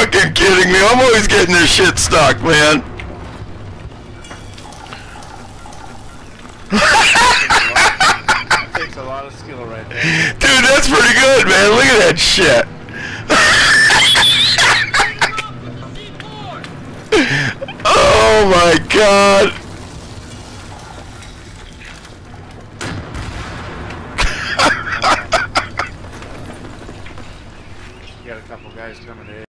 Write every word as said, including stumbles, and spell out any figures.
fucking kidding me? I'm always getting this shit stuck, man. Takes a lot of skill right there. Dude, that's pretty good, man. Look at that shit. Oh my god. You got a couple guys coming in.